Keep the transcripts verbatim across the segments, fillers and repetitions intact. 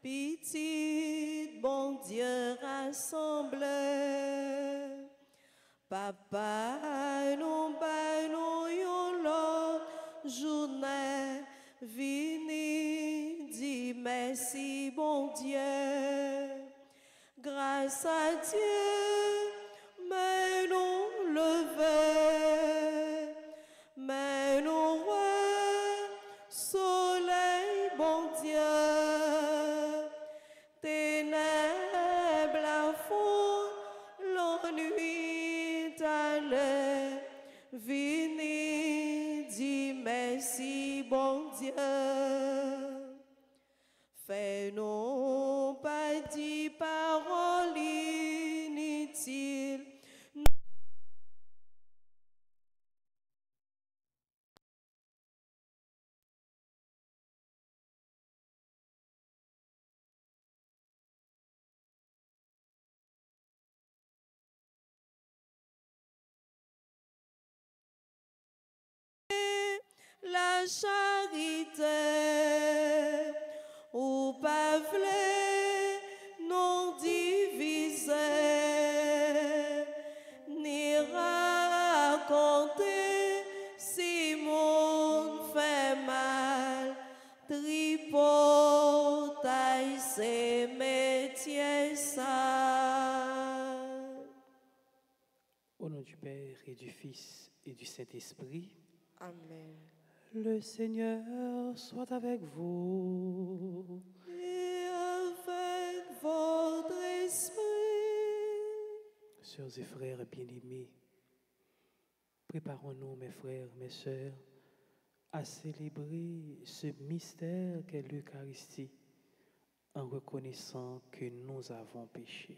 Petit bon Dieu rassemble, Papa nous ba nous yon l'autre journée, vini dit merci bon Dieu, grâce à Dieu, mais nous lever, mais nous roi, soleil bon Dieu. Ténèbres à fond, l'ennui d'aller, vini, dis merci, bon Dieu. Fais-nous pas dit paroles inutiles. La charité, ou pas vle, non divisé, ni raconter si mon fait mal, tripotaille ses métiers sales. Au nom du Père et du Fils et du Saint-Esprit. Amen. Le Seigneur soit avec vous. Et avec votre esprit. Sœurs et frères bien-aimés, préparons-nous, mes frères, mes sœurs, à célébrer ce mystère qu'est l'Eucharistie en reconnaissant que nous avons péché.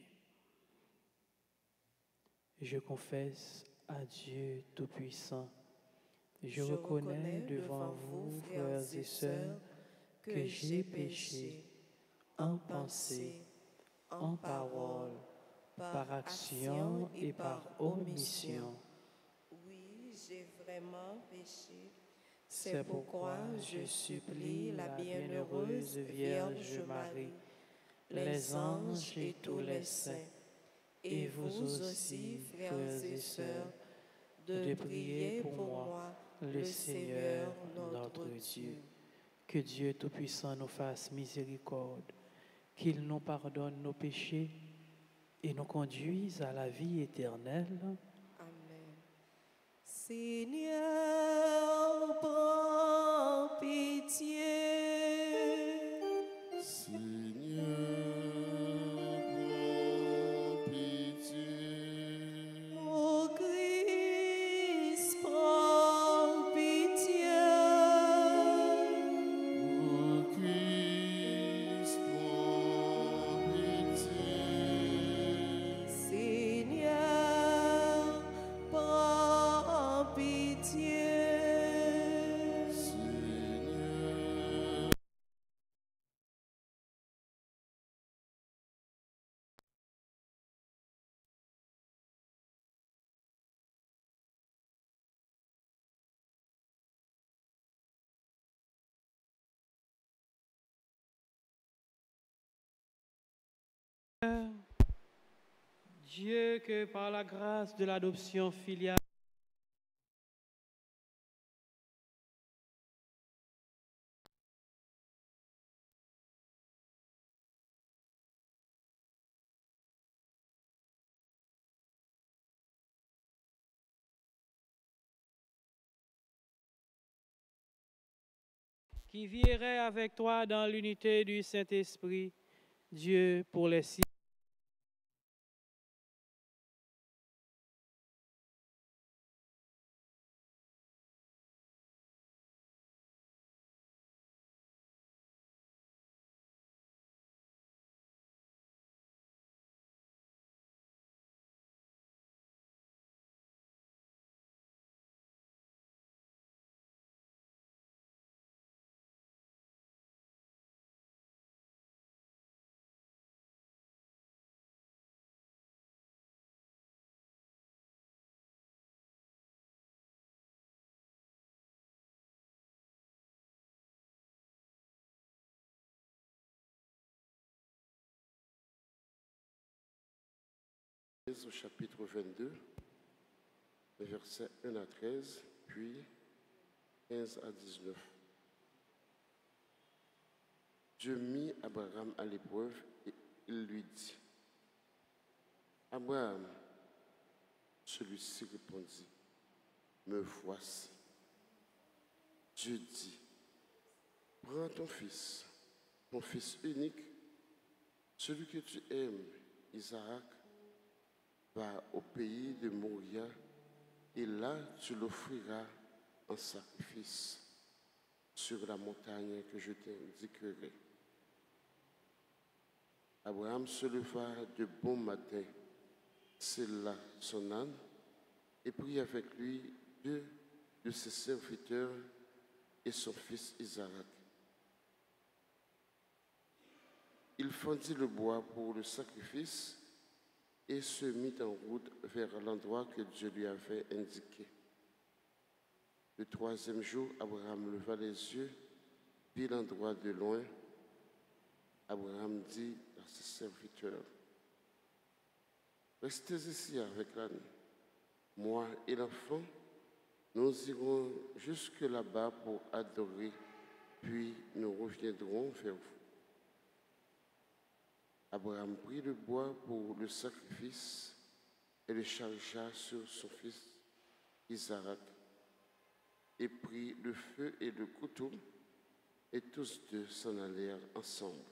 Je confesse à Dieu Tout-Puissant, je, je reconnais devant vous, frères et sœurs, que j'ai péché en pensée, en parole, par action et par omission. Oui, j'ai vraiment péché. C'est pourquoi je supplie la bienheureuse Vierge Marie, les anges et tous les saints, et vous aussi, frères et sœurs, de prier pour moi, le Seigneur notre Dieu. Que Dieu Tout-Puissant nous fasse miséricorde, qu'il nous pardonne nos péchés et nous conduise à la vie éternelle. Amen. Seigneur, prends pitié. Seigneur, prends pitié. Ô Christ, prends pitié. Ô Christ, prends pitié. Seigneur, prends pitié. Seigneur, Dieu, que par la grâce de l'adoption filiale, qui vierait avec toi dans l'unité du Saint-Esprit, Dieu pour les siècles. Genèse au chapitre vingt-deux, versets un à treize, puis quinze à dix-neuf. Dieu mit Abraham à l'épreuve et il lui dit, « Abraham, celui-ci répondit, « Me voici. » Dieu dit, « Prends ton fils, ton fils unique, celui que tu aimes, Isaac, va au pays de Moria, et là tu l'offriras en sacrifice sur la montagne que je t'indiquerai. » Abraham se leva de bon matin, sella son âne, et prit avec lui deux de ses serviteurs et son fils Isaac. Il fendit le bois pour le sacrifice et se mit en route vers l'endroit que Dieu lui avait indiqué. Le troisième jour, Abraham leva les yeux, vit l'endroit de loin. Abraham dit à ses serviteurs, « Restez ici avec l'âne. Moi et l'enfant, nous irons jusque là-bas pour adorer, puis nous reviendrons vers vous. » Abraham prit le bois pour le sacrifice et le chargea sur son fils Isaac, et prit le feu et le couteau, et tous deux s'en allèrent ensemble.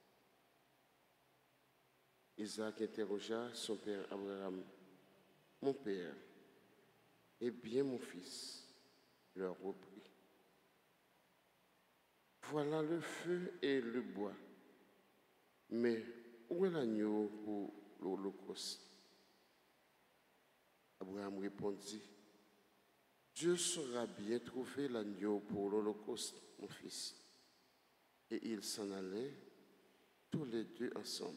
Isaac interrogea son père Abraham, « Mon père, eh bien mon fils, » leur reprit. « Voilà le feu et le bois, mais où est l'agneau pour l'holocauste? » Abraham répondit, « Dieu saura bien trouver l'agneau pour l'holocauste, mon fils. » Et ils s'en allaient, tous les deux ensemble.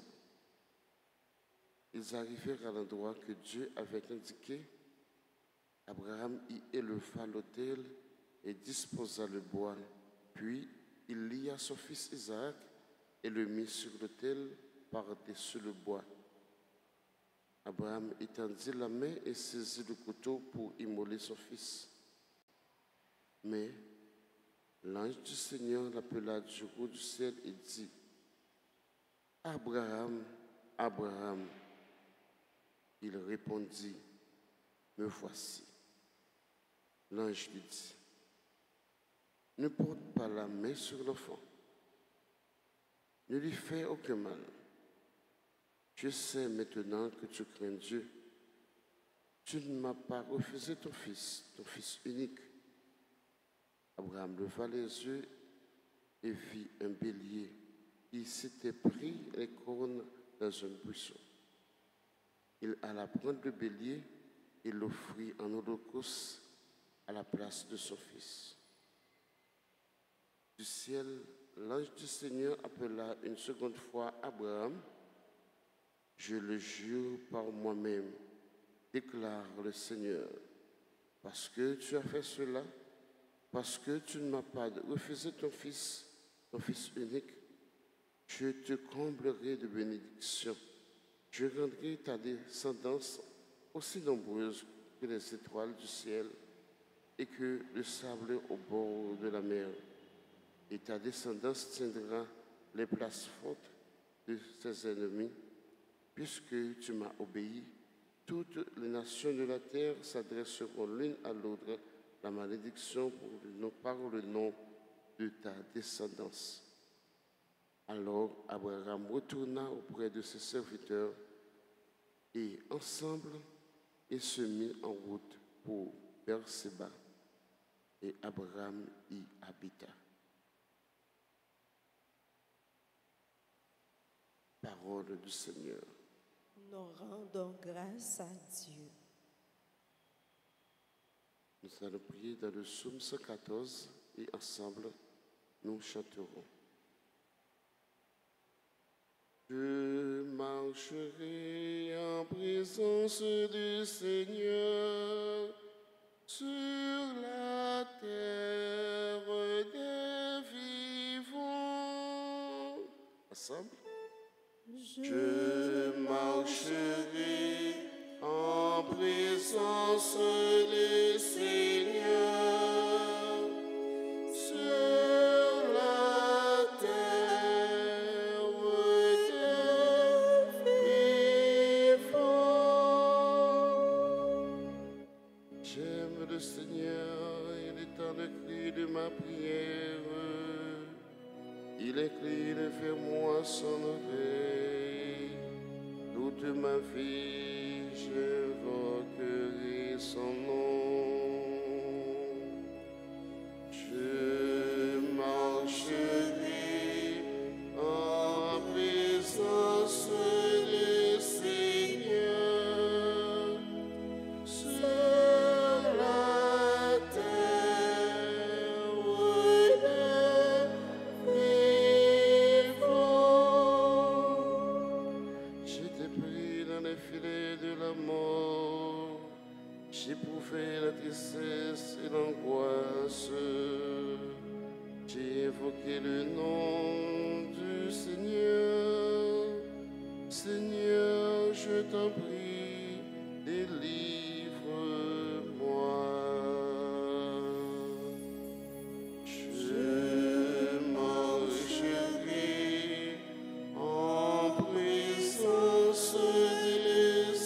Ils arrivèrent à l'endroit que Dieu avait indiqué. Abraham y éleva l'autel et disposa le bois. Puis il lia son fils Isaac et le mit sur l'autel par-dessus le bois. Abraham étendit la main et saisit le couteau pour immoler son fils. Mais l'ange du Seigneur l'appela du haut du ciel et dit, « Abraham, Abraham. » Il répondit, « Me voici. » L'ange lui dit, « Ne porte pas la main sur l'enfant. Ne lui fais aucun mal. Je sais maintenant que tu crains Dieu. Tu ne m'as pas refusé ton fils, ton fils unique. » Abraham leva les yeux et vit un bélier qui s'était pris les cornes dans un buisson. Il alla prendre le bélier et l'offrit en holocauste à la place de son fils. Du ciel, l'ange du Seigneur appela une seconde fois Abraham. « Je le jure par moi-même, déclare le Seigneur, parce que tu as fait cela, parce que tu ne m'as pas refusé ton fils, ton fils unique, je te comblerai de bénédictions. Je rendrai ta descendance aussi nombreuse que les étoiles du ciel et que le sable au bord de la mer. Et ta descendance tiendra les places fortes de ses ennemis. Puisque tu m'as obéi, toutes les nations de la terre s'adresseront l'une à l'autre la malédiction pour le nom, par le nom de ta descendance. » Alors Abraham retourna auprès de ses serviteurs et ensemble ils se mirent en route pour Berseba et Abraham y habita. Parole du Seigneur. Nous rendons grâce à Dieu. Nous allons prier dans le psaume cent quatorze et ensemble nous chanterons. Je marcherai en présence du Seigneur sur la terre des vivants. Ensemble. Je marcherai présence du Seigneur, sur la terre des vivants. J'aime le Seigneur, il entend le cri de ma prière. Il incline vers moi son oreille. Toute ma vie, j'invoquerai son nom. Je marcherai en présence du Seigneur sur la terre des vivants. J'étais pris dans les filets de la mort, j'éprouvais la tristesse et l'angoisse. J'ai évoqué le nom du Seigneur. Seigneur, je t'en prie, délivre-moi. Je marcherai en présence du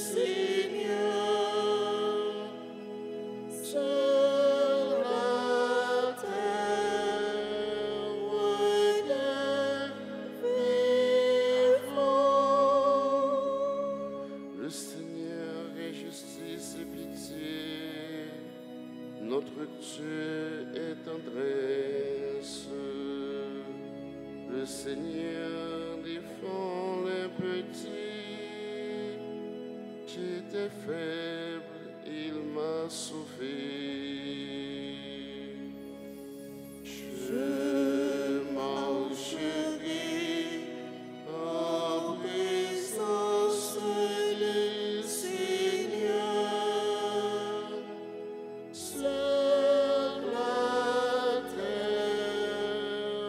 Seigneur sur la terre des vivants. Le Seigneur est justice et pitié, notre Dieu est tendresse. Le Seigneur défend les petits. J'étais faible, il m'a sauvé. Je marcherai en présence du Seigneur sur la terre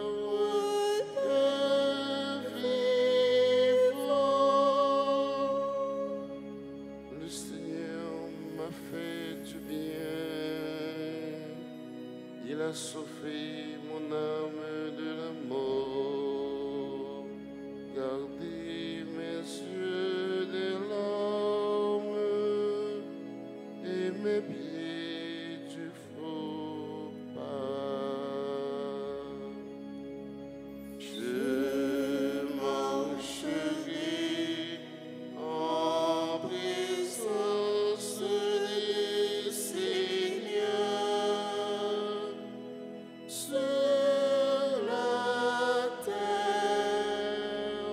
des vivants. Le Seigneur m'a fait du bien. Il a sauvé mon âme de la mort, gardé mes yeux des larmes et mes pieds du faux pas. Je marcherai en présence du Seigneur sur la terre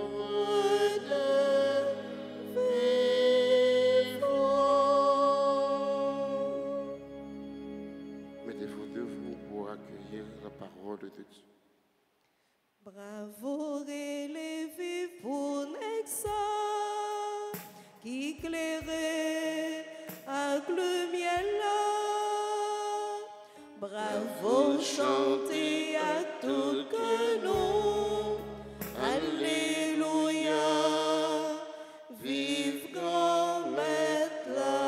des vivants. Mettez-vous debout pour accueillir la parole de Dieu. Bravo, relevez pour Nexa, qui éclairait avec lumière là. Bravo, chantez à tout que nous. Alléluia, vive grand maître là.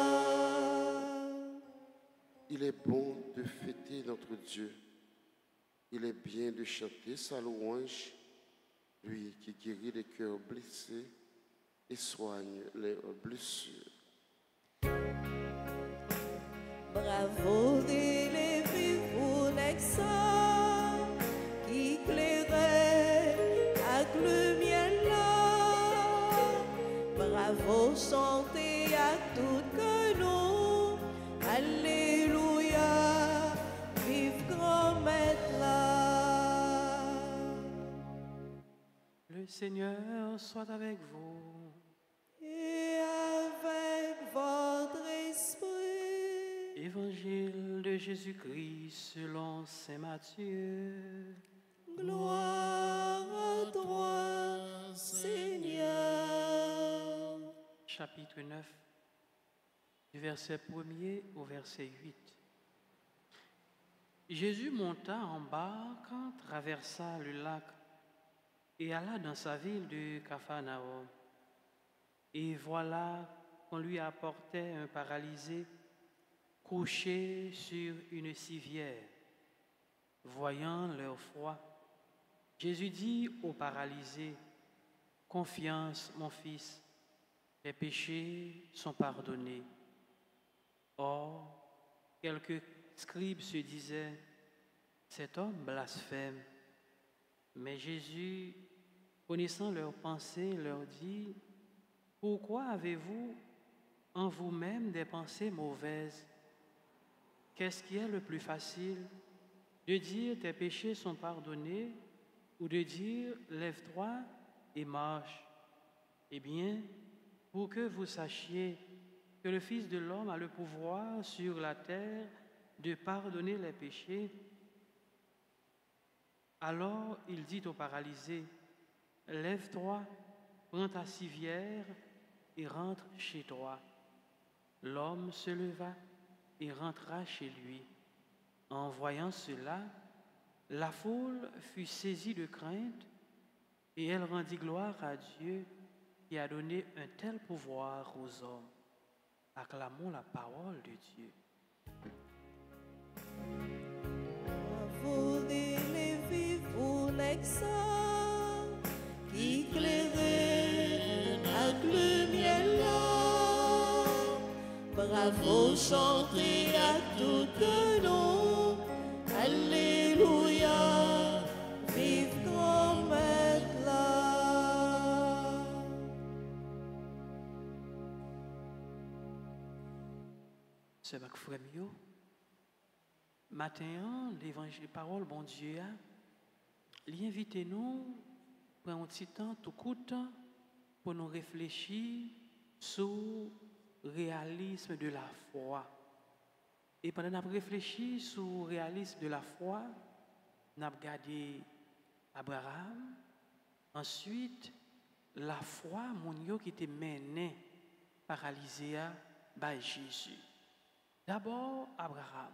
Il est bon de fêter notre Dieu. Il est bien de chanter sa louange, lui qui guérit les cœurs blessés et soigne les blessures. Bravo, relevez-vous, Nexa, qui éclairait avec lumière là. Bravo, chantez à tout que nous. Alléluia, vive grand maître là. Le Seigneur soit avec vous. Et avec votre esprit. Évangile de Jésus-Christ selon saint Matthieu. Gloire à toi, Seigneur. Chapitre neuf, du verset premier au verset huit. Jésus monta en barque, traversa le lac et alla dans sa ville de Capharnaüm. Et voilà qu'on lui apportait un paralysé couché sur une civière. Voyant leur foi, Jésus dit au paralysé, « Confiance, mon fils, tes péchés sont pardonnés. » Or, quelques scribes se disaient, « Cet homme blasphème. » Mais Jésus, connaissant leurs pensées, leur dit, « Pourquoi avez-vous en vous-même des pensées mauvaises? Qu'est-ce qui est le plus facile, de dire tes péchés sont pardonnés ou de dire lève-toi et marche? Eh bien, pour que vous sachiez que le Fils de l'homme a le pouvoir sur la terre de pardonner les péchés. » Alors il dit au paralysé, « Lève-toi, prends ta civière et rentre chez toi. » L'homme se leva et rentra chez lui. En voyant cela, la foule fut saisie de crainte et elle rendit gloire à Dieu qui a donné un tel pouvoir aux hommes. Acclamons la parole de Dieu. Vous élevez-vous l'excellent qui éclairez avec lumière là. Bravo, chantez à tout nom. Alléluia, vive grand maître là. C'est ma frère Mio. Matin, l'évangile, parole, bon Dieu, l'invitez-nous, prendre un petit temps, tout court, pour nous réfléchir sur le réalisme de la foi. Et pendant que nous réfléchissons sur le réalisme de la foi, nous avons regardé Abraham, ensuite la foi, mon yo qui était mené, paralysé par Jésus. D'abord, Abraham.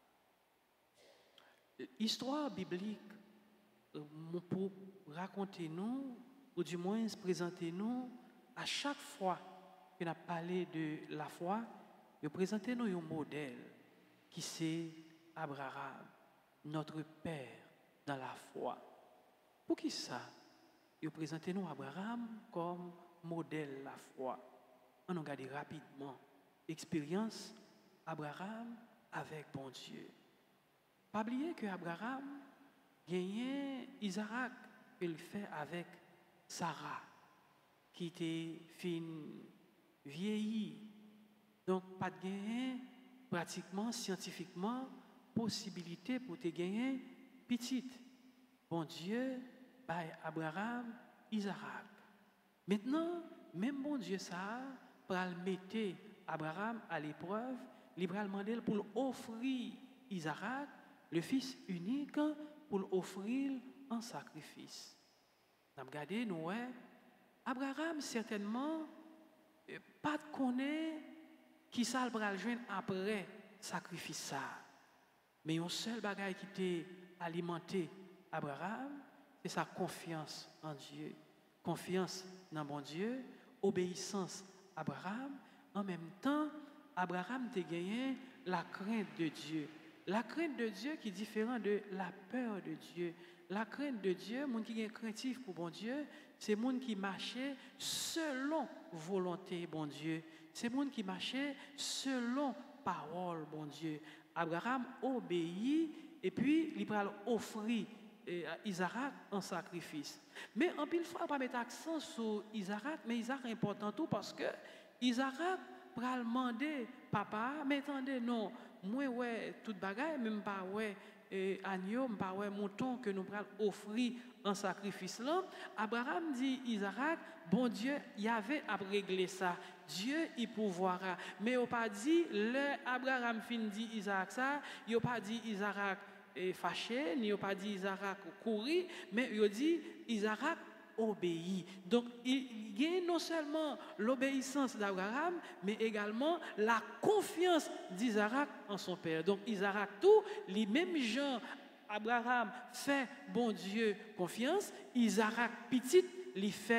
L'histoire biblique, pour raconter nous, ou du moins présenter nous, à chaque fois que nous parlé de la foi, nous présentez nous un modèle qui c'est Abraham, notre père dans la foi. Pour qui ça? Nous présentez nous Abraham comme modèle de la foi. On regarde rapidement l'expérience Abraham avec bon Dieu. Pas oublier que Abraham gagnait Isaac qu'il fait avec Sarah, qui était fine, vieillie. Donc, pas de gagner pratiquement, scientifiquement, possibilité pour te gagner petite. Bon Dieu, par Abraham, Isaac. Maintenant, même bon Dieu, ça, pour le mettre Abraham à l'épreuve, il va demander pour offrir Isaac, le fils unique, pour l'offrir en sacrifice. Nous avons regardé, nous, Abraham, certainement, pas de connaître qui ça va le joindre après sacrifice ça. Mais un seul bagage qui était alimenté Abraham, c'est sa confiance en Dieu. Confiance dans mon Dieu, obéissance à Abraham. En même temps, Abraham a gagné la crainte de Dieu. La crainte de Dieu qui est différente de la peur de Dieu. La crainte de Dieu, monde qui est craintif pour bon Dieu, c'est monde qui marchait selon volonté bon Dieu. C'est monde qui marchait selon parole bon Dieu. Abraham obéit et puis il va offrir Isaac en sacrifice. Mais en pile fois, on va mettre accent sur Isaac, mais Isaac est important tout parce que Isaac va demander papa, mais attendez, non, moi ouais toute bagaille, même pas ouais agneau, pas ouais mouton que nous allons offrir en sacrifice là. Abraham dit Isaac, bon Dieu, il avait à régler ça. Dieu il pouvoira. Mais il n'a pas dit le Abraham fin dit Isaac ça, il n'a pas dit Isaac est fâché, ni il n'a pas dit Isaac courir, mais il a dit Isaac obéit. Donc il y a non seulement l'obéissance d'Abraham, mais également la confiance d'Isaac en son père. Donc Isaac tout, les mêmes gens Abraham fait bon Dieu confiance, Isaac petit, lui fait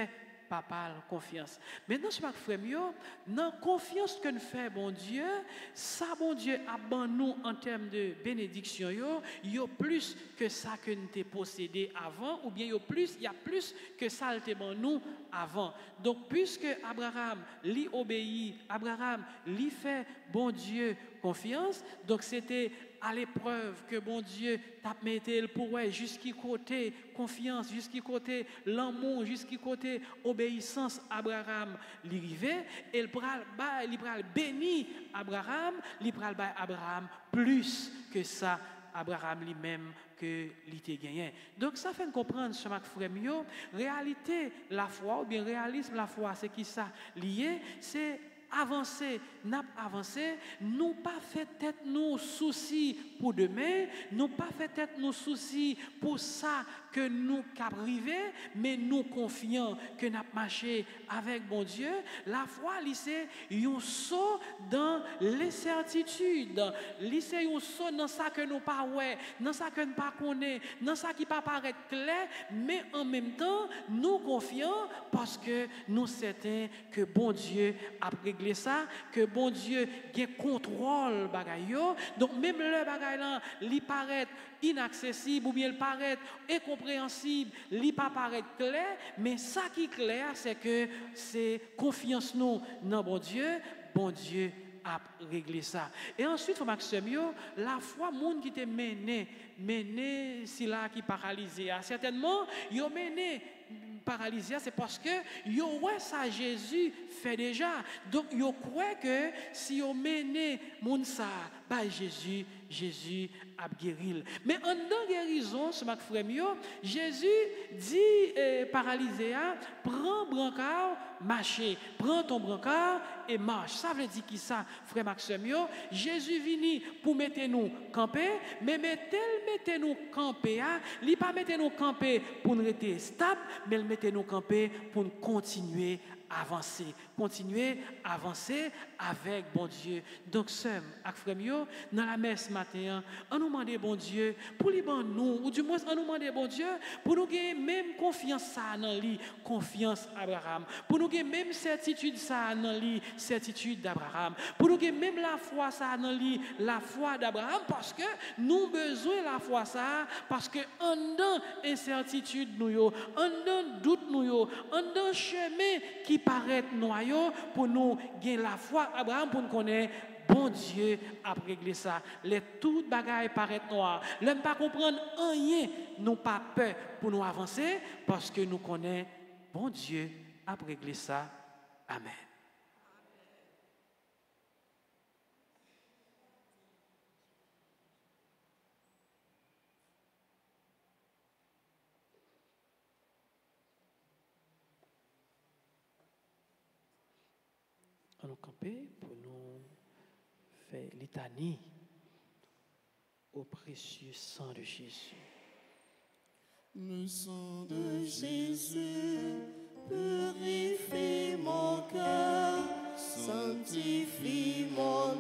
papa confiance. Maintenant, je frère mieux, dans confiance que nous fait bon Dieu, ça bon Dieu a ban nous en termes de bénédiction yo, yo plus que ça que nous t'ai possédé avant ou bien yo plus, il y a plus que ça le ban nous avant. Donc puisque Abraham lui obéit, Abraham lui fait bon Dieu confiance, donc c'était à l'épreuve que bon Dieu t'a mis pour eux jusqu'à côté confiance, jusqu'à côté l'amour, jusqu'à côté obéissance Abraham l'arrivée et il pral il pral béni Abraham, il pral ba Abraham plus que ça Abraham lui-même que l'ité gagné. Donc ça fait comprendre ce mac frère mio, réalité la foi ou bien réalisme la foi c'est qui ça lié, c'est avancer, n'a avancé, nous pas fait tête nous soucis pour demain, nous pas fait tête nous soucis pour ça que nous qu'arriver, mais nous confiants que n'a marché avec bon Dieu. La foi, c'est un saut dans l'incertitude, c'est un saut dans ça que nous pas ouais, dans ça que nous pas connaît, dans ça qui pas paraître clair, mais en même temps nous confiants parce que nous certains que bon Dieu a réglé ça, que bon Dieu gain contrôle bagay yo. Donc même le bagay là, li paraît inaccessible ou bien il paraît incompréhensible, li pas paraît clair, mais ça qui est clair c'est que c'est confiance nous dans bon Dieu, bon Dieu a réglé ça. Et ensuite, Maxime, la foi, monde qui te mené, mené, si là qui paralysé, certainement, yo mené paralysé, c'est parce que yo ouais ça Jésus fait déjà. Donc yo croit que si yo mené moun ça, bah Jésus, Jésus a guéri. Mais en dans guérison, ce mac frère Jésus dit eh, paralysé, prends brancard, marcher, prends ton brancard et marche. Ça veut dire qui ça, frère Maxime? Jésus vini pour mettre nous camper, mais mettez mettez nous camper, il pas mettre nous camper pour nous rester stable, mais mettez nous camper pour nous continuer avancer, continuer à avancer avec bon Dieu. Donc, sœur, avec frère dans la messe matin, on nous demande bon Dieu pour lui ban nous, ou du moins on nous demande bon Dieu pour nous gagner même confiance ça dans lui, confiance Abraham, pour nous gagner même certitude ça dans lui, certitude d'Abraham, pour nous gagner même la foi ça dans lui, la foi d'Abraham, parce que nous besoin la foi ça, parce que en dans incertitude nous yo, en dans doute nous yo, en dans chemin qui paraît noyau pour nous gagner la foi Abraham pour nous connaître bon Dieu a réglé ça. Les toutes bagailles paraissent noires. L'homme pas comprendre rien, nous pas peur pour nous avancer parce que nous connaissons bon Dieu a réglé ça. Amen. On nous camper pour nous faire litanie au précieux sang de Jésus. Le sang de Jésus purifie mon cœur, sanctifie mon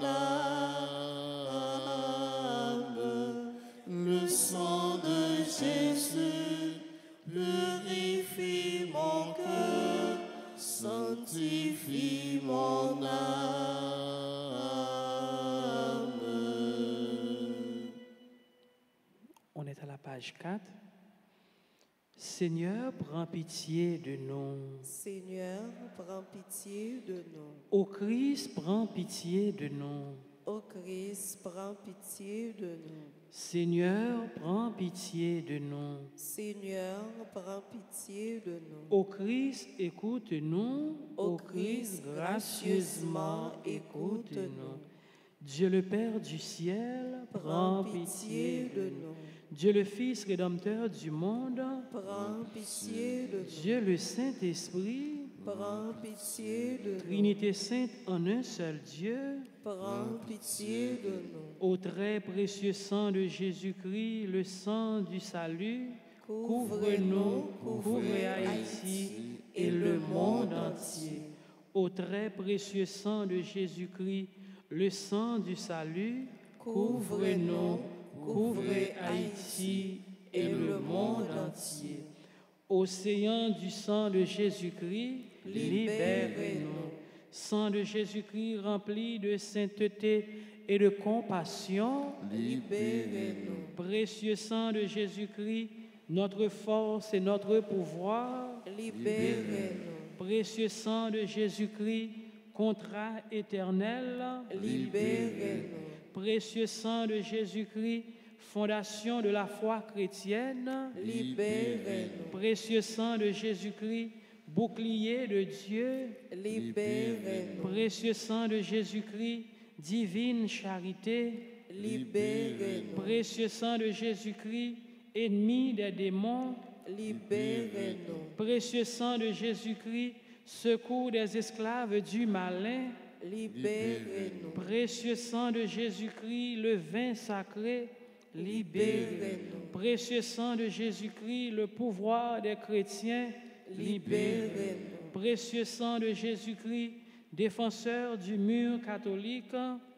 âme. Le sang de Jésus purifie mon cœur, sanctifie mon âme. On est à la page quatre. Seigneur, prends pitié de nous. Seigneur, prends pitié de nous. Ô Christ, prends pitié de nous. Ô Christ, prends pitié de nous. Seigneur, prends pitié de nous. Seigneur, prends pitié de nous. Ô Christ, écoute-nous. Ô Christ, gracieusement écoute-nous. Dieu le Père du ciel, Prends pitié de nous. Dieu le Fils rédempteur du monde, Prends pitié de nous. Dieu le Saint-Esprit, Prends pitié de nous. Trinité sainte en un seul Dieu, Prends pitié de nous. au très précieux sang de Jésus-Christ, le sang du salut, couvre-nous, couvre Haïti et le monde entier. Au très précieux sang de Jésus-Christ, le sang du salut, couvre-nous, couvre Haïti et le monde entier. Océan du sang de Jésus-Christ, libérez-nous. Sang de Jésus-Christ rempli de sainteté et de compassion, libérez-nous. Précieux sang de Jésus-Christ, notre force et notre pouvoir, libérez-nous. Précieux sang de Jésus-Christ, contrat éternel, libérez-nous. Précieux sang de Jésus-Christ, fondation de la foi chrétienne, libérez-nous. Précieux sang de Jésus-Christ, bouclier de Dieu, libérez-nous. Précieux sang de Jésus-Christ, divine charité, libérez-nous. Précieux sang de Jésus-Christ, ennemi des démons, libérez-nous. Précieux sang de Jésus-Christ, secours des esclaves du malin, libérez-nous. Précieux sang de Jésus-Christ, le vin sacré, libérez-nous. Précieux sang de Jésus-Christ, le pouvoir des chrétiens, libérez-nous. Précieux sang de Jésus-Christ, défenseur du mur catholique,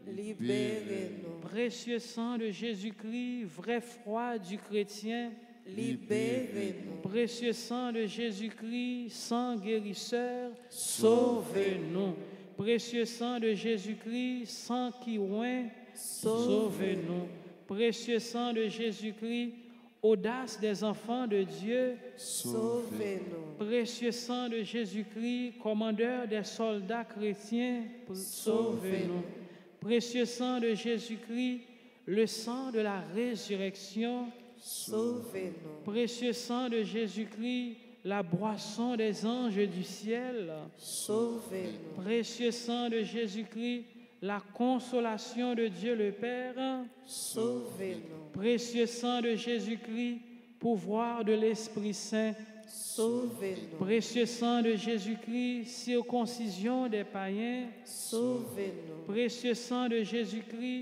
libérez-nous. Précieux sang de Jésus-Christ, vrai froid du chrétien, libérez-nous. Précieux sang de Jésus-Christ, sang guérisseur, sauvez-nous. Précieux sang de Jésus-Christ, sang qui oint, sauvez-nous. Précieux sang de Jésus-Christ, audace des enfants de Dieu, sauvez-nous. Précieux sang de Jésus-Christ, commandeur des soldats chrétiens, sauvez-nous. Précieux sang de Jésus-Christ, le sang de la résurrection, sauvez-nous. Précieux sang de Jésus-Christ, la boisson des anges du ciel, sauvez-nous. Précieux sang de Jésus-Christ, la consolation de Dieu le Père, sauvez-nous. Précieux sang de Jésus-Christ, pouvoir de l'Esprit Saint, sauvez-nous. Précieux sang de Jésus-Christ, circoncision des païens, sauvez-nous. Précieux sang de Jésus-Christ,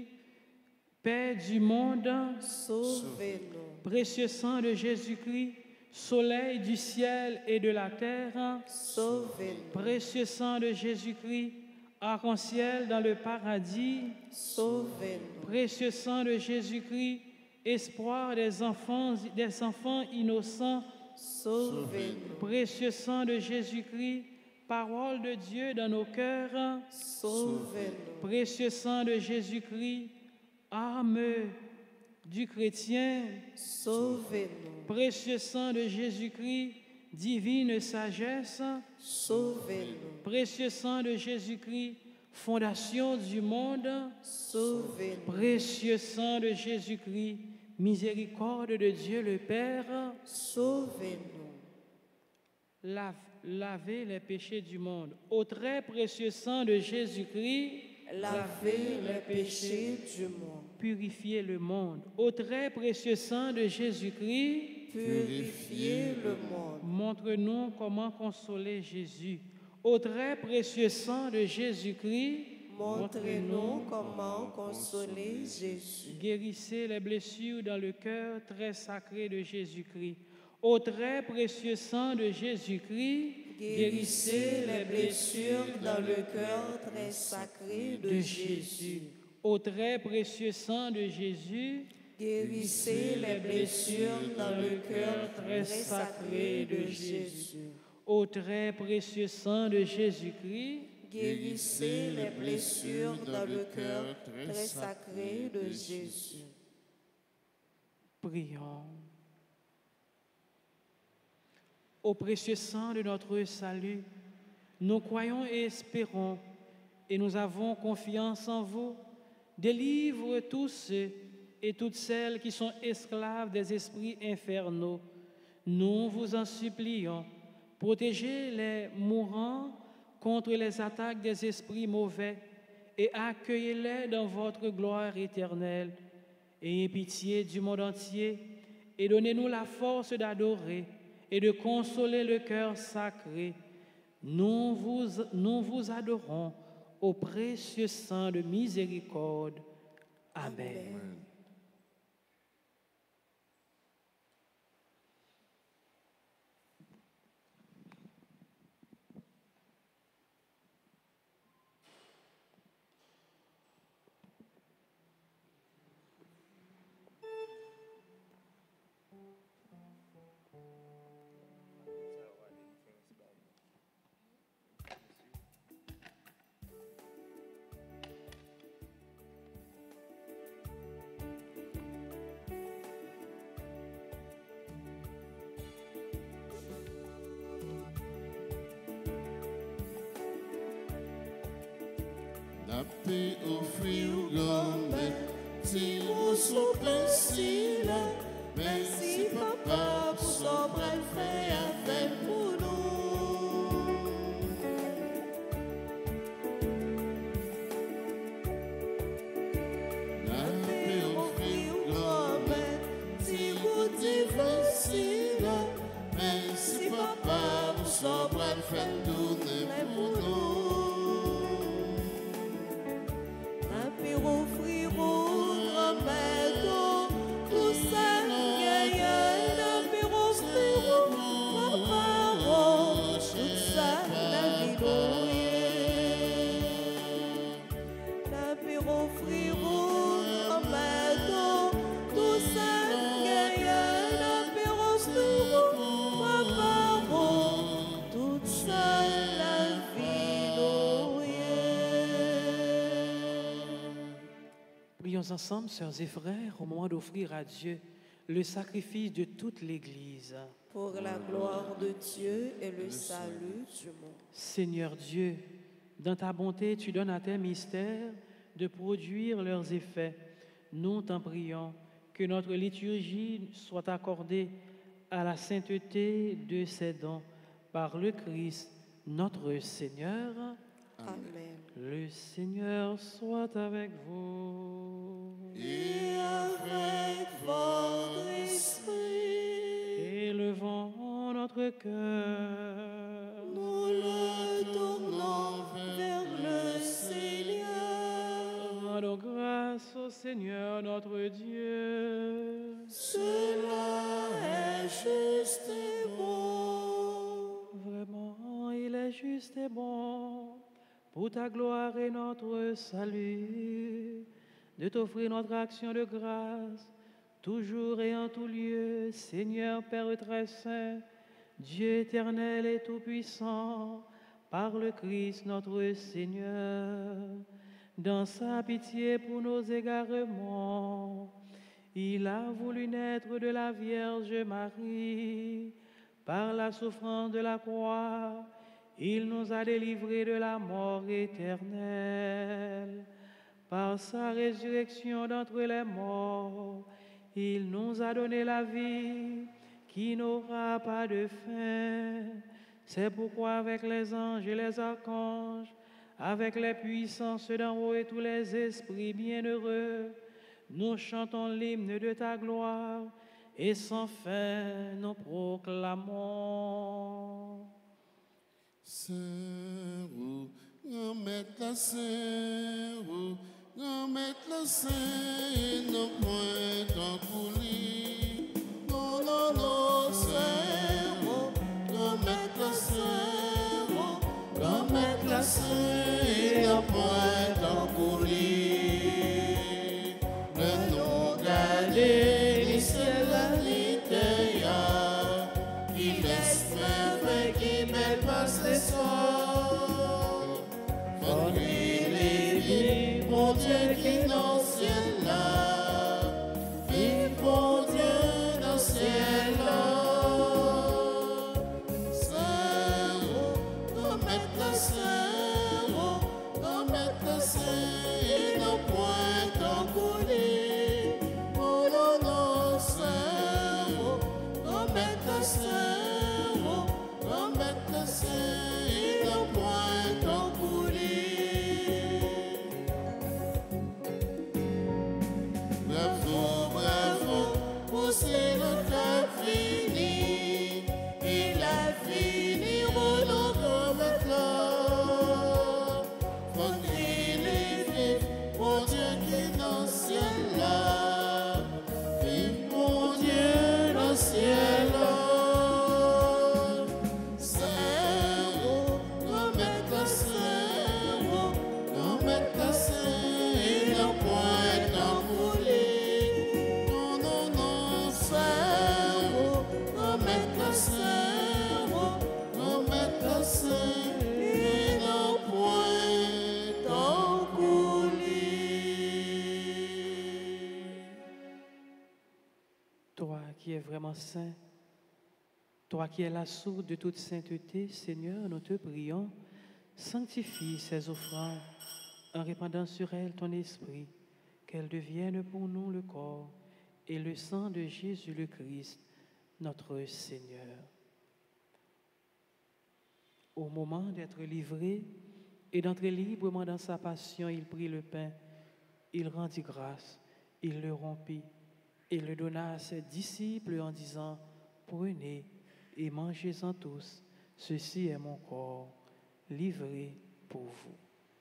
paix du monde, sauvez-nous. Précieux sang de Jésus-Christ, soleil du ciel et de la terre, sauvez-nous. Précieux sang de Jésus-Christ, arc-en-ciel dans le paradis, sauvez-nous. Précieux sang de Jésus-Christ, espoir des enfants, des enfants innocents, sauvez-nous. Précieux sang de Jésus-Christ, parole de Dieu dans nos cœurs, sauvez-nous. Précieux sang de Jésus-Christ, arme du chrétien, sauvez-nous. Précieux sang de Jésus-Christ, divine sagesse, sauvez-nous. Précieux sang de Jésus-Christ, fondation du monde, sauvez-nous. Précieux sang de Jésus-Christ, miséricorde de Dieu le Père, sauvez-nous. lave, lavez les péchés du monde. Au très précieux sang de Jésus-Christ, lavez les péchés du monde. Purifiez le monde. Au très précieux sang de Jésus-Christ, purifiez le monde. Montre-nous comment consoler Jésus. Au très précieux sang de Jésus-Christ, montrez-nous comment consoler Jésus. Guérissez les blessures dans le cœur très sacré de Jésus-Christ. Au très précieux sang de Jésus-Christ, guérissez les blessures dans le cœur très sacré de, de Jésus. Au très précieux sang de Jésus, guérissez les blessures dans le cœur très sacré de Jésus. Au très précieux sang de Jésus-Christ, guérissez les blessures dans le cœur très sacré de Jésus. Prions. Au précieux sang de notre salut, nous croyons et espérons, et nous avons confiance en vous. Délivre tous ceux et toutes celles qui sont esclaves des esprits infernaux. Nous vous en supplions. Protégez les mourants contre les attaques des esprits mauvais et accueillez-les dans votre gloire éternelle. Ayez pitié du monde entier et donnez-nous la force d'adorer et de consoler le cœur sacré. Nous vous, nous vous adorons au précieux sang de miséricorde. Amen. Amen. Après offrir grand si vous soupez si là, merci papa pour son bras fait avec pour nous. Après offrir grand si vous dites si là, merci papa pour son bras fait tourner pour nous. Prions ensemble, sœurs et frères, au moment d'offrir à Dieu le sacrifice de toute l'Église. Pour la gloire de Dieu et le salut du monde. Seigneur Dieu, dans ta bonté, tu donnes à tes mystères de produire leurs effets. Nous t'en prions que notre liturgie soit accordée à la sainteté de ses dons par le Christ, notre Seigneur. Amen. Le Seigneur soit avec vous. Et avec votre esprit. Élevons notre cœur. Nous le tournons vers le Seigneur. Rendons grâce au Seigneur notre Dieu. Cela est juste et bon. Vraiment, il est juste et bon, pour ta gloire et notre salut, de t'offrir notre action de grâce, toujours et en tout lieu, Seigneur Père très saint, Dieu éternel et tout-puissant, par le Christ notre Seigneur. Dans sa pitié pour nos égarements, il a voulu naître de la Vierge Marie. Par la souffrance de la croix, il nous a délivrés de la mort éternelle. Par sa résurrection d'entre les morts, il nous a donné la vie qui n'aura pas de fin. C'est pourquoi avec les anges et les archanges, avec les puissances d'en haut et tous les esprits bienheureux, nous chantons l'hymne de ta gloire et sans fin nous proclamons. Saint, nous mettons la saint, nous mettons la saint, nous pointons pour lui. Non, non, non, Saint, nous mettons la saint, nous mettons la saint, nous pointons pour lui. Le nom gardé, les ciels, la terre, il laisse merveille qui mêle passe les soirs. Quand il est vive, mon Dieu qui dans le ciel là, vive mon Dieu dans le ciel là. Saint, nous mettons la saint, nous mettons la saint, nos points en coulis. Oh non, non, Saint, nous mettons la saint, nous mettons la saint, nos points en coulis. Bravo, bravo, pour si le temps fini, il a fini, roulant comme un cloud. Faut qu'il est vif, mon Dieu qui est dans le ciel là, vive mon Dieu dans le ciel là. Saint, nous mettons la saint, nous mettons la saint, et nos points en coulis. Non, non, non, Saint, nous mettons la saint, nous mettons la saint, et nos points en coulis. Toi qui es vraiment saint, toi qui es la source de toute sainteté, Seigneur, nous te prions, sanctifie ces offrandes en répandant sur elle ton esprit, qu'elle devienne pour nous le corps et le sang de Jésus le Christ, notre Seigneur. Au moment d'être livré et d'entrer librement dans sa passion, il prit le pain, il rendit grâce, il le rompit et le donna à ses disciples en disant, « Prenez et mangez-en tous, ceci est mon corps, livré pour vous. »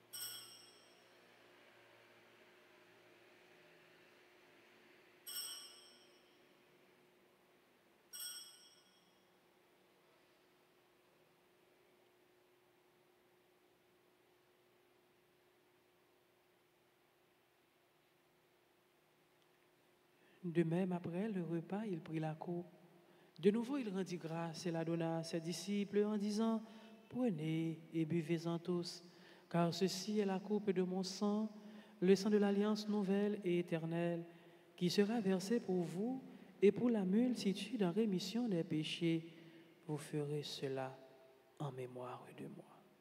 De même, après le repas, il prit la coupe. De nouveau, il rendit grâce et la donna à ses disciples en disant, « Prenez et buvez-en tous, car ceci est la coupe de mon sang, le sang de l'alliance nouvelle et éternelle, qui sera versé pour vous et pour la multitude en rémission des péchés. Vous ferez cela en mémoire de moi. »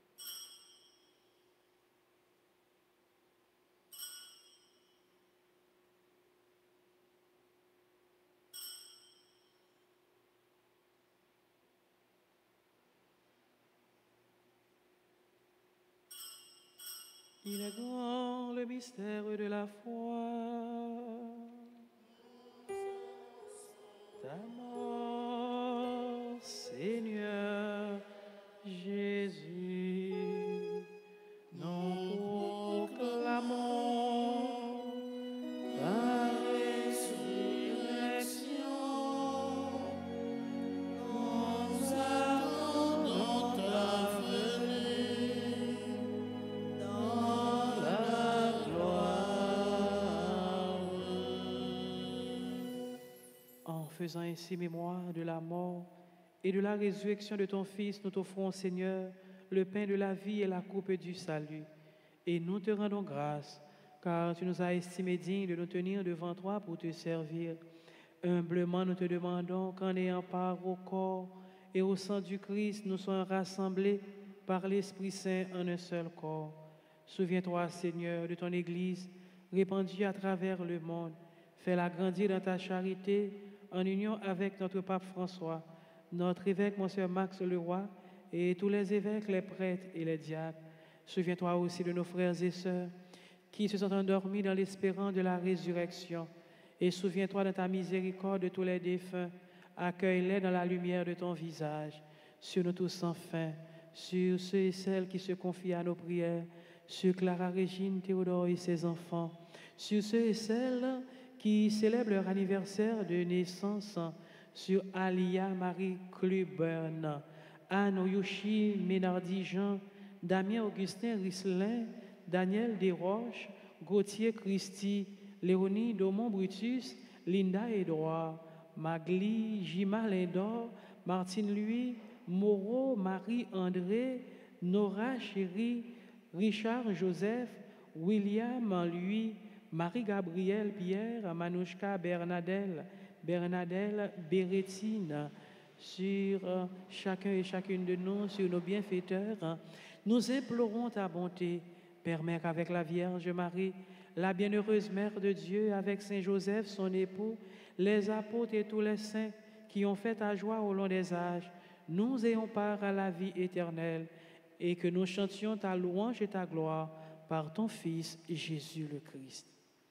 Il est grand le mystère de la foi. Ta mort, Seigneur Jésus, nous proclamons ta résurrection. Nous attendons ta venue dans la gloire. En faisant ainsi mémoire de la mort et de la résurrection de ton Fils, nous t'offrons, Seigneur, le pain de la vie et la coupe du salut. Et nous te rendons grâce, car tu nous as estimés dignes de nous tenir devant toi pour te servir. Humblement, nous te demandons qu'en ayant part au corps et au sang du Christ, nous soyons rassemblés par l'Esprit Saint en un seul corps. Souviens-toi, Seigneur, de ton Église répandue à travers le monde. Fais-la grandir dans ta charité en union avec notre pape François, notre évêque, Monseigneur Max Leroy, et tous les évêques, les prêtres et les diacres. Souviens-toi aussi de nos frères et sœurs qui se sont endormis dans l'espérance de la résurrection. Et souviens-toi de ta miséricorde de tous les défunts. Accueille-les dans la lumière de ton visage. Sur nous tous enfin, sur ceux et celles qui se confient à nos prières, sur Clara Régine Théodore et ses enfants, sur ceux et celles qui célèbrent leur anniversaire de naissance, sur Alia Marie Clubern, Anne Oyushi Ménardi Jean, Damien Augustin Risselin, Daniel Desroches, Gauthier Christy, Léonie Domon Brutus, Linda Edouard, Magli Gima Lindor, Martine Louis, Moreau Marie-André, Nora Chéri, Richard Joseph, William Louis, Marie-Gabrielle Pierre, Manouchka Bernadelle, Bernadelle Bérétine, sur chacun et chacune de nous, sur nos bienfaiteurs. Nous implorons ta bonté. Permets qu'avec la Vierge Marie, la bienheureuse Mère de Dieu, avec Saint Joseph, son époux, les apôtres et tous les saints qui ont fait ta joie au long des âges, nous ayons part à la vie éternelle et que nous chantions ta louange et ta gloire par ton Fils Jésus le Christ.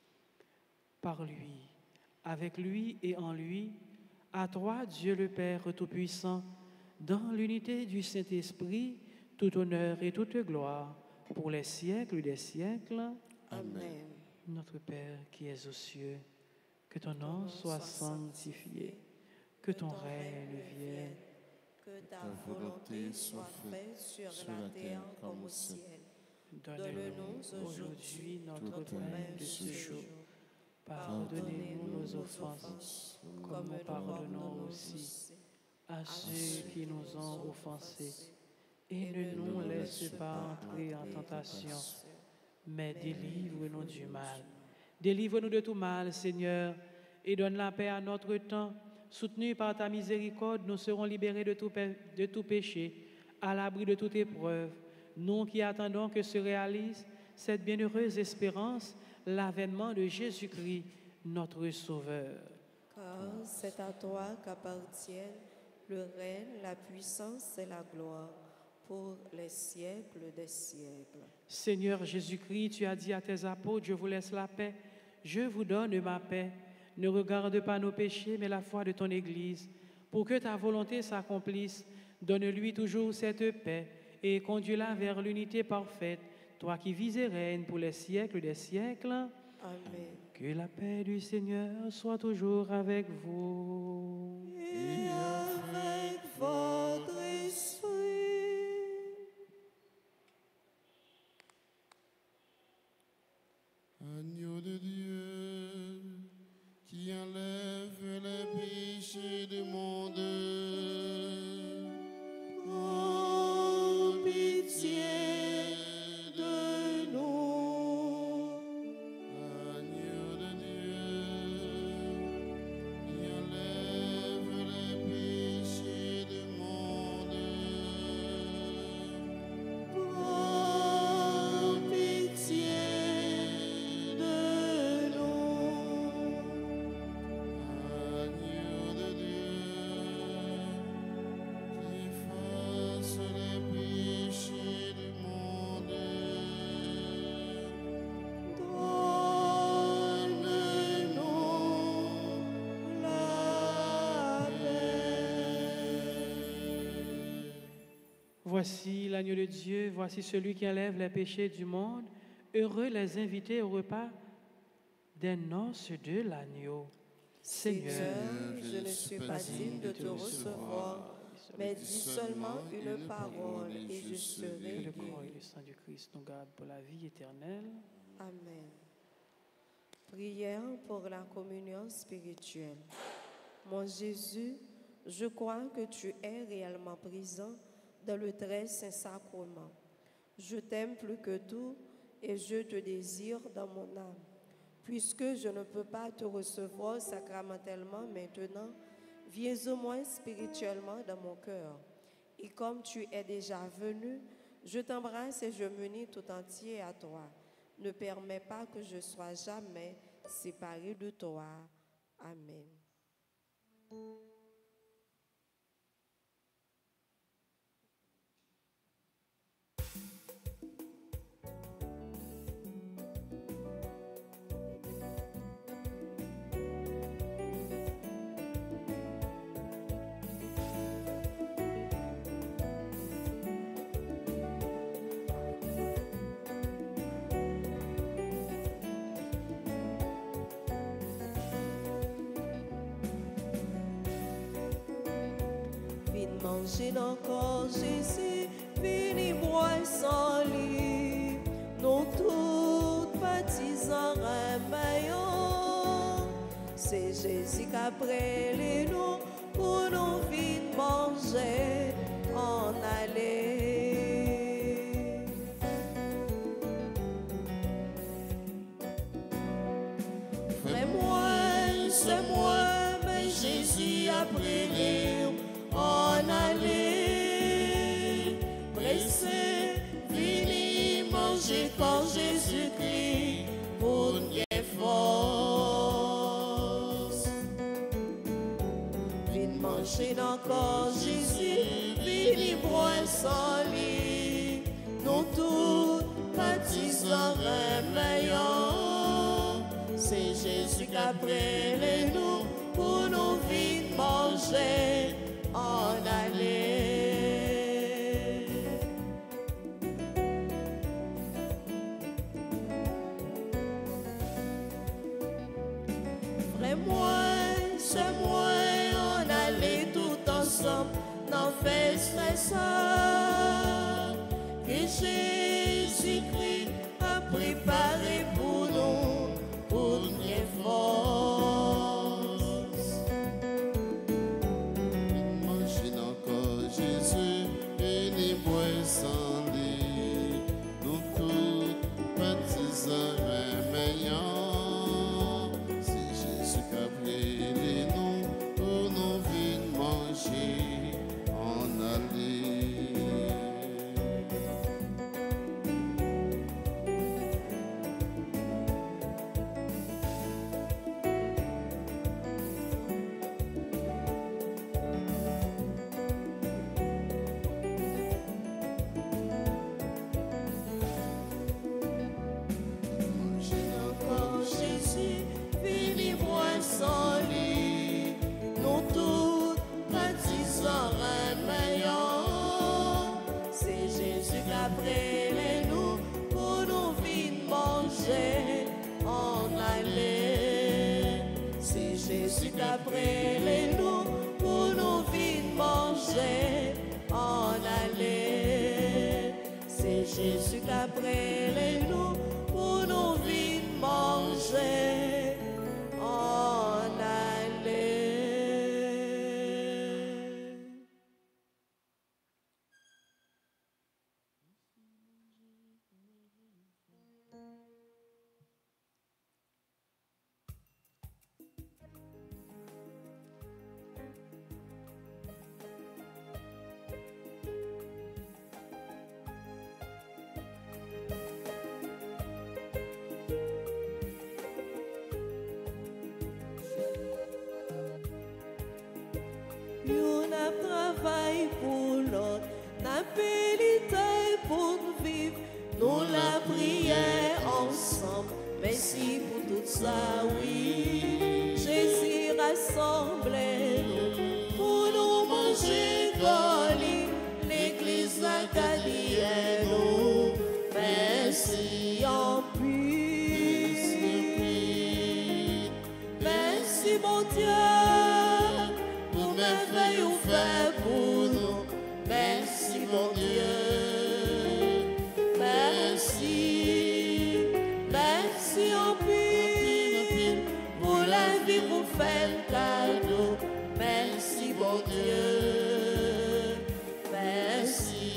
Par lui, avec lui et en lui, à toi, Dieu le Père Tout-Puissant, dans l'unité du Saint-Esprit, tout honneur et toute gloire, pour les siècles des siècles. Amen. Notre Père qui es aux cieux, que ton nom soit sanctifié, que ton règne vienne, que ta volonté soit faite sur la terre comme au ciel. Donne-nous aujourd'hui notre pain de ce jour. Pardonnez-nous nos offenses, comme nous pardonnons aussi à ceux qui nous ont offensés. Et ne nous laisse pas entrer en tentation, mais délivre-nous du mal. Délivre-nous de tout mal, Seigneur, et donne la paix à notre temps. Soutenus par ta miséricorde, nous serons libérés de tout, pé- de tout péché, à l'abri de toute épreuve. Nous qui attendons que se réalise cette bienheureuse espérance, l'avènement de Jésus-Christ, notre Sauveur. Car c'est à toi qu'appartiennent le règne, la puissance et la gloire pour les siècles des siècles. Seigneur Jésus-Christ, tu as dit à tes apôtres, je vous laisse la paix, je vous donne ma paix. Ne regarde pas nos péchés, mais la foi de ton Église. Pour que ta volonté s'accomplisse, donne-lui toujours cette paix et conduis-la vers l'unité parfaite, toi qui vis et règnes pour les siècles des siècles. Amen. Que la paix du Seigneur soit toujours avec vous. Et avec votre esprit. Agneau de Dieu, qui enlève les péchés du monde, Oh, pitié de nous. Agneau de Dieu, qui enlève les péchés du monde, Oh, pitié de nous. Agneau de Dieu, qui efface les péchés du monde, Donne-nous la paix. Voici l'agneau de Dieu, voici celui qui enlève les péchés du monde. Heureux les invités au repas des noces de l'agneau. Seigneur, Seigneur, je ne suis pas digne de te recevoir, mais dis seulement une parole et je serai que le corps guéri. et le sang du Christ nous gardent pour la vie éternelle. Amen. Prière pour la communion spirituelle. Mon Jésus, je crois que tu es réellement présent dans le très saint sacrement. Je t'aime plus que tout et je te désire dans mon âme. Puisque je ne peux pas te recevoir sacramentellement maintenant, viens au moins spirituellement dans mon cœur. Et comme tu es déjà venu, je t'embrasse et je m'unis tout entier à toi. Ne permets pas que je sois jamais séparé de toi. Amen. Vine manger encore Jésus, vini boire sans lit. Nous toutes partisans remeillons. C'est Jésus qui a prêlé nous pour nous vite manger en aller. Frère moi, c'est moi, mais Jésus a prêlé en aller. Pressé, vini manger quand Jésus-Christ pour nous force. Vini manger encore Jésus, vini boire sans lit. Nous tous partisans remeillons. C'est Jésus qui a prêlé nous pour nous vite manger en aller. Frère moi, c'est moi, on allait tout ensemble dans fête ça que Jésus-Christ a préparé pour nous, pour nous force. Machine encore Jésus, béni bois sans lit, nous tous partisans remeillants. C'est Jésus qui a brûlé nous pour nous venir manger en aller. qu'après les nous, pour nous vite manger, en aller. C'est Jésus qu'après les nous, pour nous vite manger, en aller. C'est Jésus qu'après les nous, pour nous vite manger, en aller. Yon a travail pour l'autre, n'a pélité pour vivre, nous la prière ensemble. Merci pour tout ça, oui. Jésus rassemblez-nous pour nous manger goli, l'église acadienne, nous. Merci en pile. Merci mon Dieu. Merveille ou fait pour nous, merci mon Dieu, merci, merci en pile, pour la vie vous faites cadeau, merci mon Dieu, merci.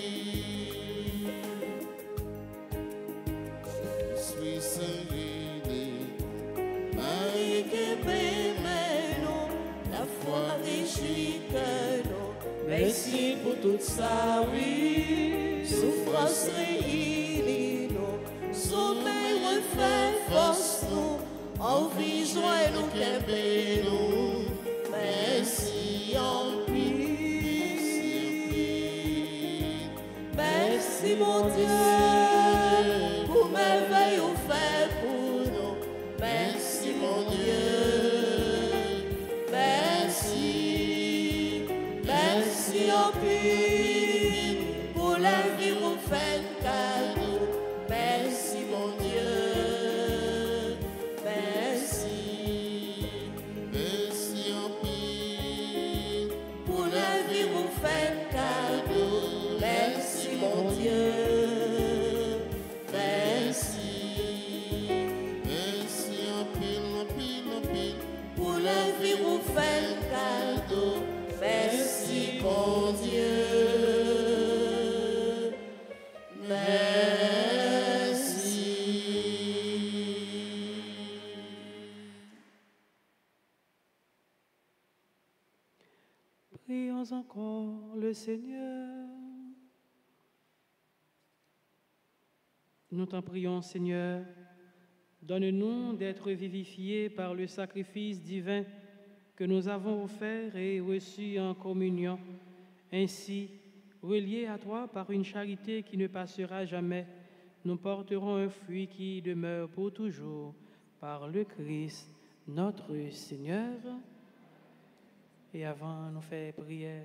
Je suis sanguiné, Marie que bémeno, la foi réjouit que nous. Merci pour tout ça, oui. Souffrance réunie nous, sommeil refait force nous, envie joie nous qu'aimer nous. Merci en pile. Merci mon Dieu, pour merveille ou fait pour nous. Merci mon Dieu. Merci, merci en pile, pour la vie vous faites cadeau. Merci mon Dieu, merci, merci en pile, pour la vie vous faites cadeau. Merci mon Dieu, merci, merci en pile, en pile, en pile, pour la vie vous faites cadeau. Merci mon Dieu, merci. Prions encore le Seigneur. Nous t'en prions, Seigneur. Donne-nous d'être vivifiés par le sacrifice divin que nous avons offert et reçu en communion. Ainsi, reliés à toi par une charité qui ne passera jamais, nous porterons un fruit qui demeure pour toujours par le Christ, notre Seigneur. Et avant de nous faire prière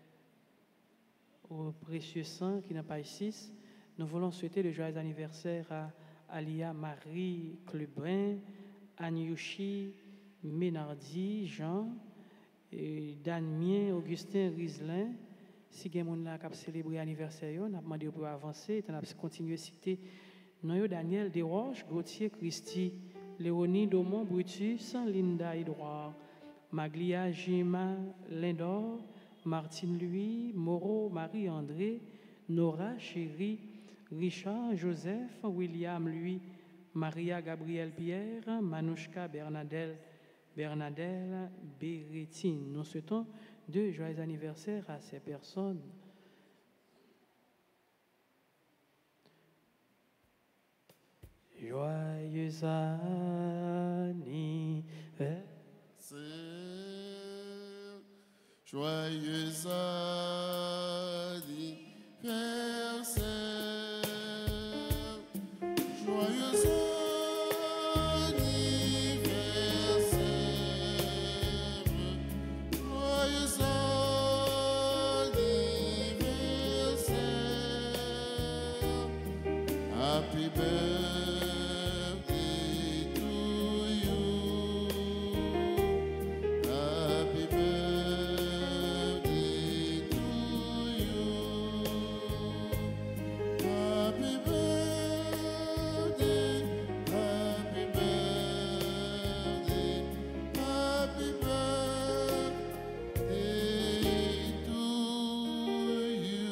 au précieux sang qui n'a pas ici, nous voulons souhaiter le joyeux anniversaire à Alia Marie Clubrin, Anyushi Ménardi, Jean, et Damien Augustin Rizelin. Si quelqu'un a célébré l'anniversaire, on a demandé pour avancer, on a continué à citer Noyo Daniel Desroches, Gauthier Christy, Léonie Domont Brutus, Linda Edouard, Maglia Gima Lindor, Martine Louis, Moreau Marie-André, Nora Chéri, Richard Joseph, William Louis, Maria Gabrielle Pierre, Manouchka Bernadette, Bernadette Bérétine. Nous souhaitons de joyeux anniversaires à ces personnes. Joyeux anniversaire. Joyeux anniversaire. Joyeux anniversaire. Joyeux anniversaire. Happy birthday to you. Happy birthday to you. Happy birthday, happy birthday, happy birthday to you.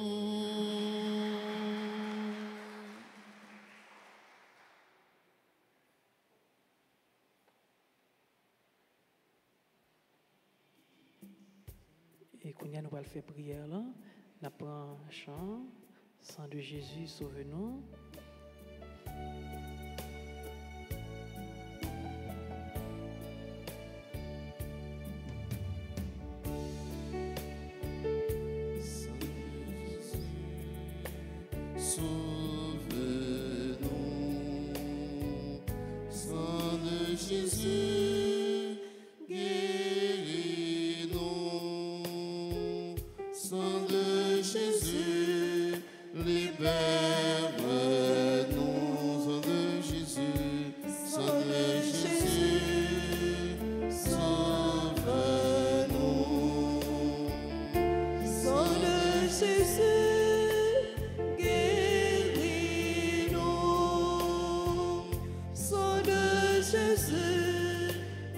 Et qu'on y a nous allons faire prière là, nous prenons un chant, sang de Jésus, sauve-nous. Sauve-nous, sang de Jésus, guéris-nous, sang de Jésus, libère-nous, sang de Jésus, sang de Jésus, sauve-nous. Sang de Jésus, guéris-nous. Sang de Jésus,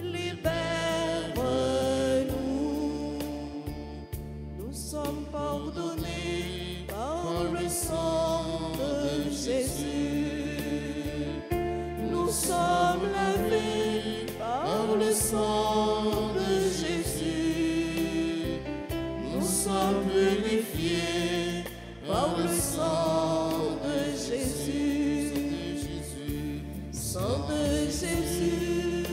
libère-nous. Nous sommes pardonnés par le sang de Jésus. Nous sommes lavés par le sang de Jésus. Nous sommes purifiés par le sang de Jésus. Sang de Jésus,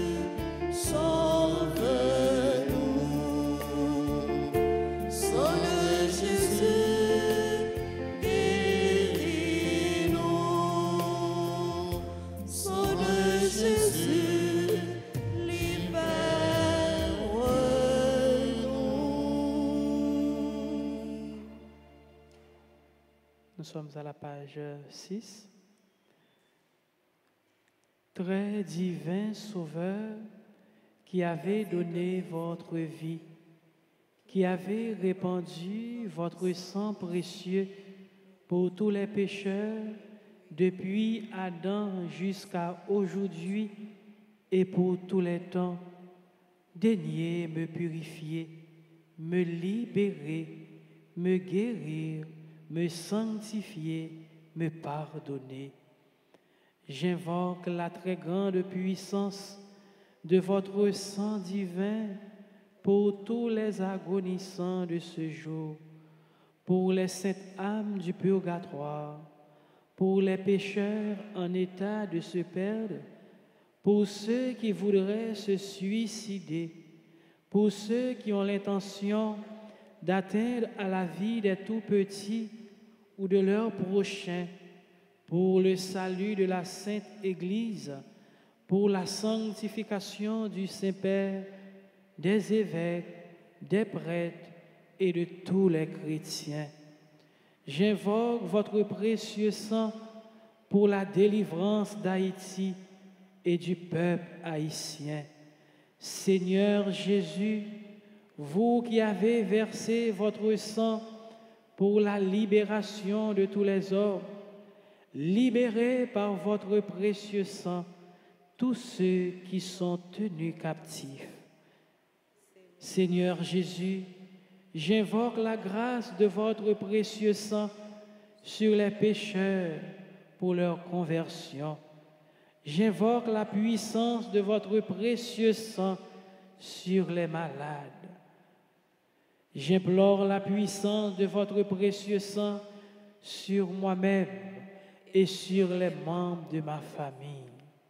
sauve-nous. Sang de Jésus, guéris-nous. Sang de Jésus, libère-nous. Nous sommes à la page six. Très divin Sauveur, qui avez donné votre vie, qui avez répandu votre sang précieux pour tous les pécheurs, depuis Adam jusqu'à aujourd'hui et pour tous les temps, daignez me purifier, me libérer, me guérir, me sanctifier, me pardonner. J'invoque la très grande puissance de votre sang divin pour tous les agonisants de ce jour, pour les saintes âmes du purgatoire, pour les pécheurs en état de se perdre, pour ceux qui voudraient se suicider, pour ceux qui ont l'intention d'atteindre à la vie des tout-petits ou de leurs prochains, pour le salut de la Sainte Église, pour la sanctification du Saint-Père, des évêques, des prêtres et de tous les chrétiens. J'invoque votre précieux sang pour la délivrance d'Haïti et du peuple haïtien. Seigneur Jésus, vous qui avez versé votre sang pour la libération de tous les hommes, libérez par votre précieux sang tous ceux qui sont tenus captifs. Seigneur Jésus, j'invoque la grâce de votre précieux sang sur les pécheurs pour leur conversion. J'invoque la puissance de votre précieux sang sur les malades. J'implore la puissance de votre précieux sang sur moi-même et sur les membres de ma famille.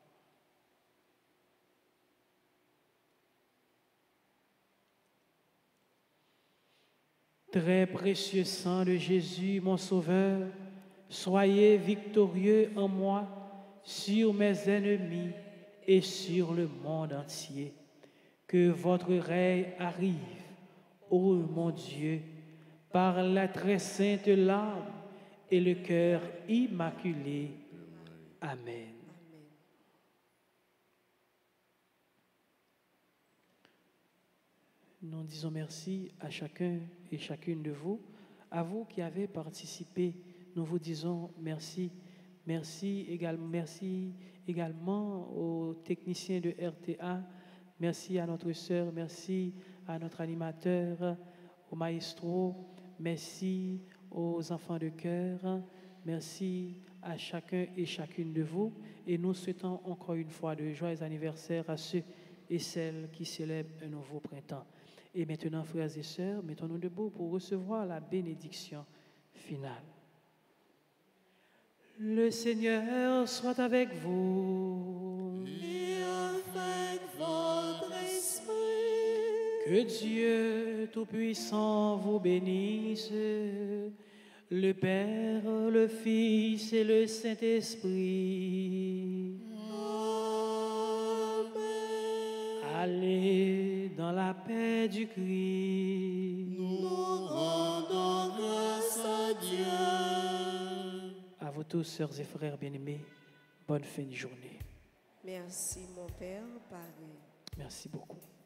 Très précieux sang de Jésus, mon Sauveur, soyez victorieux en moi, sur mes ennemis et sur le monde entier. Que votre règne arrive, ô mon Dieu, par la très sainte larme et le cœur immaculé. Amen. Amen. Nous disons merci à chacun et chacune de vous. À vous qui avez participé, nous vous disons merci. Merci également, merci également aux techniciens de R T A. Merci à notre sœur, merci à notre animateur, au maestro. Merci aux enfants de cœur. Merci à chacun et chacune de vous. Et nous souhaitons encore une fois de joyeux anniversaires à ceux et celles qui célèbrent un nouveau printemps. Et maintenant, frères et sœurs, mettons-nous debout pour recevoir la bénédiction finale. Le Seigneur soit avec vous. Et avec votre esprit. Que Dieu Tout-Puissant vous bénisse, le Père, le Fils et le Saint-Esprit. Amen. Allez dans la paix du Christ. Nous rendons grâce à Dieu. À vous tous, sœurs et frères bien-aimés, bonne fin de journée. Merci, mon Père, Pareil. Merci beaucoup.